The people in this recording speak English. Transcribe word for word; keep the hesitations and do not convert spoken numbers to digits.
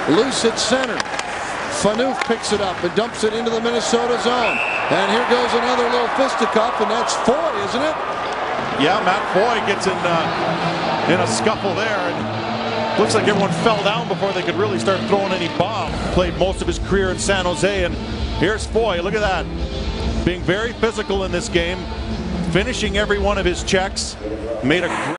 Loose at center. Phaneuf picks it up and dumps it into the Minnesota zone. And here goes another little fisticuff, and that's Foy, isn't it? Yeah, Matt Foy gets in uh, in a scuffle there. And looks like everyone fell down before they could really start throwing any bombs. Played most of his career in San Jose, and here's Foy. Look at that. Being very physical in this game. Finishing every one of his checks. Made a